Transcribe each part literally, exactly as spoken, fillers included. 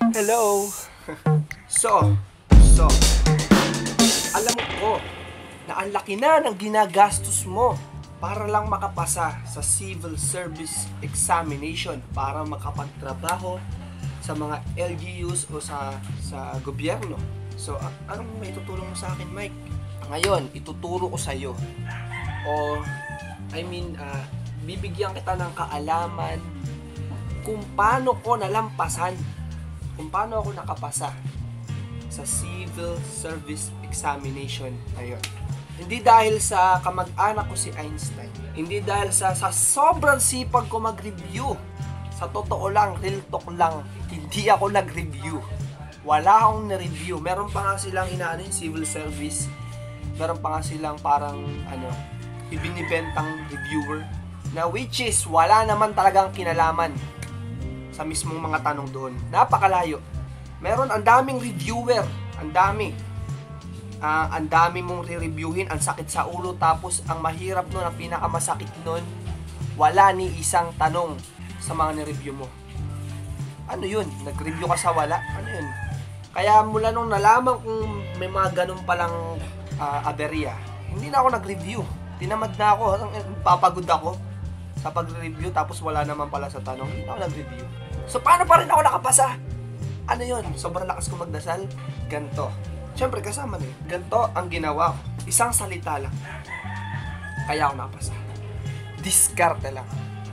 Hello! So, so, alam ko na ang laki na ng ginagastos mo para lang makapasa sa civil service examination para makapagtrabaho sa mga L G Us o sa sa gobyerno. So, a- anong may tutulong mo sa akin, Mike? Ngayon, ituturo ko sa iyo. O, I mean, ah, bibigyan kita ng kaalaman kung paano ko nalampasan, kung paano ako nakapasa sa civil service examination ngayon. Hindi dahil sa kamag-anak ko si Einstein. Hindi dahil sa, sa sobrang sipag ko mag-review. Sa totoo lang, real talk lang, hindi ako nag-review. Wala akong na-review. Meron pa nga silang inaano yung civil service. Meron pa nga silang parang ano, ibinibentang reviewer. Na which is, wala naman talagang kinalaman sa mismong mga tanong doon. Napakalayo. Meron ang daming reviewer. Ang dami. Uh, ang dami mong re-reviewin, ang sakit sa ulo, tapos ang mahirap nun, ang pinakamasakit nun, wala ni isang tanong sa mga ni-review mo. Ano yun? Nag-review ka sa wala? Ano yun? Kaya mula nung nalaman kung may mga ganun palang uh, aberya, hindi na ako nag-review. Tinamad na ako, papagod ako sa pag-review, tapos wala naman pala sa tanong, hindi na ako nag-review. So paano pa rin ako nakapasa? Ano yun? Sobrang lakas ko magdasal? Ganto. Siyempre, kasama na yun. Ganito ang ginawa ko. Isang salita lang. Kaya ako nakapasa. Diskarte lang.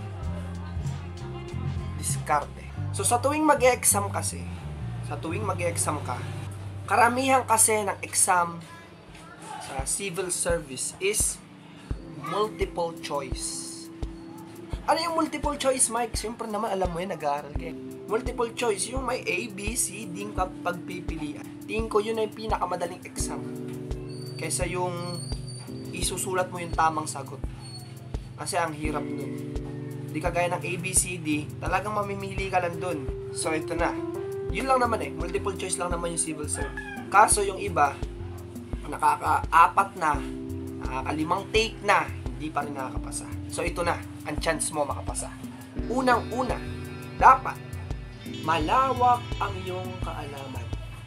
Diskarte. So, sa tuwing mag-e-exam kasi, sa tuwing mag-e-exam ka, karamihan kasi ng exam sa civil service is multiple choice. Ano yung multiple choice, Mike? Siyempre naman, alam mo yun, nag-aaral ka. Multiple choice, yung may A, B, C, D ka pagpipilian. Tingin ko yun ay pinakamadaling exam kaysa yung isusulat mo yung tamang sagot. Kasi ang hirap nun. Di kagaya ng A, B, C, D, talagang mamimili ka lang dun. So ito na. Yun lang naman eh. Multiple choice lang naman yung civil service. Kaso yung iba, nakaka-apat na, nakakalimang take na, hindi pa rin nakakapasa. So ito na, ang chance mo makapasa. Unang-una, dapat malawak ang iyong kaalaman.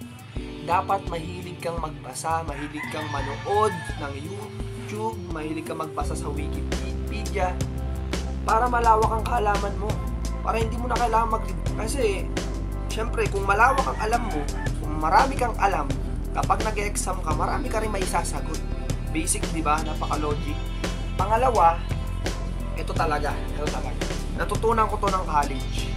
Dapat mahilig kang magbasa, mahilig kang manood ng YouTube, mahilig kang magbasa sa Wikipedia para malawak ang kaalaman mo. Para hindi mo na kailangan mag-review. Kasi, syempre, kung malawak ang alam mo, kung marami kang alam, kapag nag-exam ka, marami ka rin maisasagot. Basic, di ba? Napaka-logic. Pangalawa, ito talaga, ito talaga. Natutunan ko to ng college.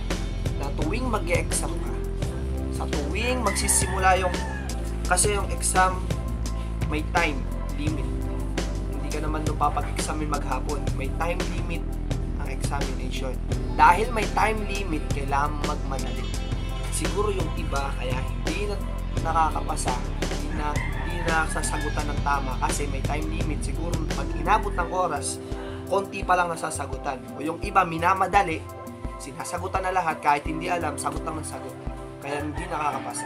Na tuwing mag-exam ka, sa tuwing magsisimula yung, kasi yung exam may time limit. Hindi ka naman doon papag-examin maghapon. May time limit ang examination. Dahil may time limit, kailangan magmadali. Siguro yung iba kaya hindi na nakakapasa, hindi na, hindi na sasagutan ng tama kasi may time limit. Siguro pag inabot ng oras, konti pa lang nasasagutan. O yung iba minamadali, sinasagutan na lahat kahit hindi alam, sagot lang ng sagot. Kaya hindi nakakapasa.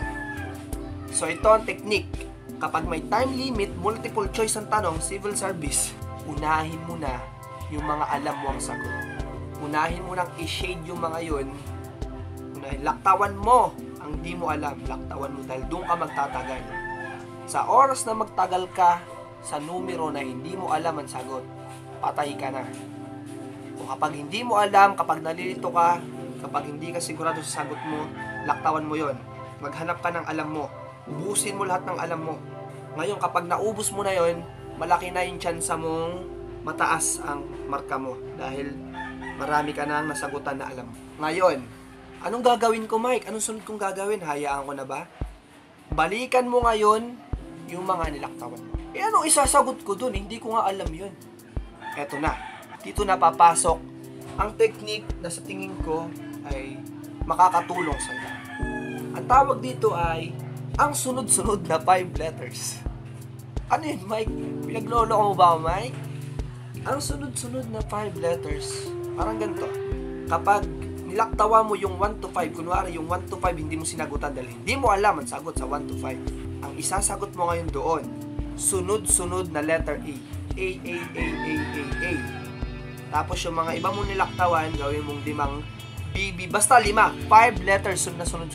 So ito ang technique. Kapag may time limit, multiple choice ang tanong, civil service, unahin mo na yung mga alam mo ang sagot. Unahin mo nang i-shade yung mga yun. Unahin, laktawan mo ang di mo alam. Laktawan mo dahil doon ka magtatagal. Sa oras na magtagal ka sa numero na hindi mo alam ang sagot, patay ka na. Kung kapag hindi mo alam, kapag nalilito ka, kapag hindi ka sigurado sa sagot mo, laktawan mo yon. Maghanap ka ng alam mo. Ubusin mo lahat ng alam mo. Ngayon, kapag naubos mo na yon, malaki na yung chance mong mataas ang marka mo. Dahil marami ka nang nasagutan na alam. Ngayon, anong gagawin ko, Mike? Anong sunod kong gagawin? Hayaan ko na ba? Balikan mo ngayon yung mga nilaktawan mo. Eh, anong isasagot ko dun? Hindi ko nga alam yun. Eto na. Dito na papasok ang technique na sa tingin ko ay makakatulong sa iyo. Ang tawag dito ay ang sunod-sunod na five letters. Ano yun, Mike? Pinaglolo ko mo ba, Mike? Ang sunod-sunod na five letters, parang ganito. Kapag nilaktawa mo yung one to five, kunwari yung one to five hindi mo sinagutan dahil hindi mo alam ang sagot sa one to five. Ang isasagot mo ngayon doon, sunod-sunod na letter A. A, A, A, A, A, A. Tapos yung mga iba mong nilaktawan, gawin mong limang B, B, basta lima. Five letters na sunod-sunod.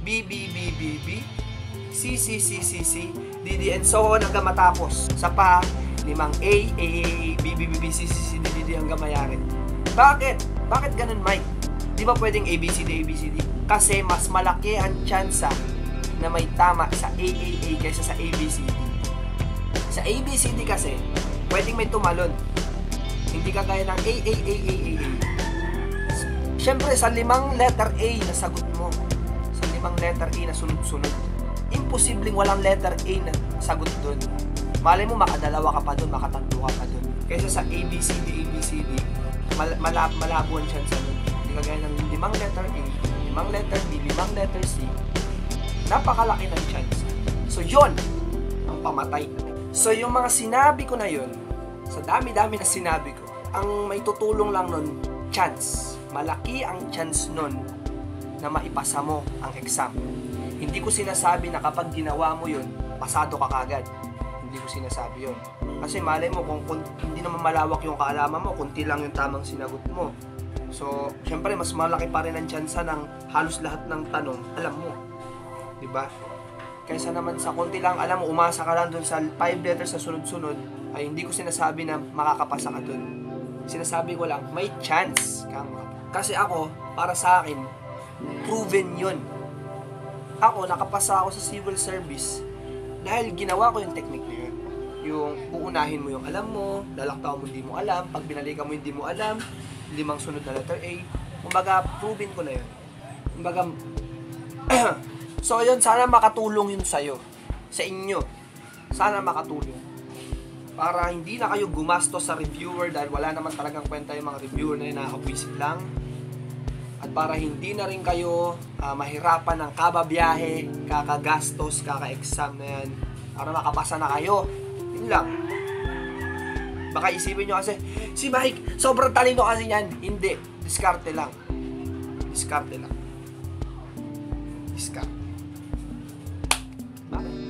B, B, B, B, B, C, C, C, C, C, D, D, and so on hanggang matapos. Sa pa, limang A, A, A, A, B, B, B, B, C, C, C, D, D, D hanggang mayarin. Bakit? Bakit ganun, Mike? Di ba pwedeng A, B, C, D, A, B, C, D? Kasi mas malaki ang tsansa na may tama sa A, A, A kaysa sa A, B, C, D. Sa A, B, C, D kasi, pwedeng may tumalon. Hindi kagaya ng A, A, A, A, A, A. Siyempre, sa limang letter A na sagot mo, sa limang letter A na sunod-sunod, imposibleng walang letter A na sagot doon. Malay mo, makadalawa ka pa doon, makatatlo ka pa doon. Kaysa sa A, B, C, D, A, B, C, D, mal- malab malabo ang chance nun. Hindi kagaya ng limang letter A, limang letter B, limang letter C, napakalaki ng chance. So, yon ang pamatay. So, yung mga sinabi ko na yun, sa dami-dami na sinabi ko, ang may tutulong lang nun, chance. Malaki ang chance nun na maipasa mo ang exam. Hindi ko sinasabi na kapag ginawa mo yun, pasado ka kagad. Hindi ko sinasabi yun. Kasi malay mo, kung, kung hindi naman malawak yung kaalaman mo, kunti lang yung tamang sinagot mo. So, syempre, mas malaki pa rin ang tsansa ng halos lahat ng tanong, alam mo. Diba? Kaysa naman sa konti lang, alam mo, umasa ka lang dun sa five letters sa sunod-sunod, ay hindi ko sinasabi na makakapasa ka dun. Sinasabi ko lang, may chance kang makapasa. Kasi ako, para sa akin, proven yun. Ako, nakapasa ako sa civil service dahil ginawa ko yung technique na yun. Yung uunahin mo yung alam mo, lalaktaw mo hindi mo alam, pag binalikan mo hindi mo alam, limang sunod na letter A. Kumbaga, proven ko na yun. Kumbaga, so yun, sana makatulong yun sa'yo, sa inyo. Sana makatulong. Para hindi na kayo gumastos sa reviewer dahil wala naman talagang kwenta yung mga reviewer na yun, nakakabwisit lang. At para hindi na rin kayo uh, mahirapan ng kababiyahe, kakagastos, kaka-exam na yan, para makapasa na kayo. Yun lang. Baka isipin nyo kasi, si Mike, sobrang talino kasi yan. Hindi. Diskarte lang. Diskarte lang. Diskarte. Bakit?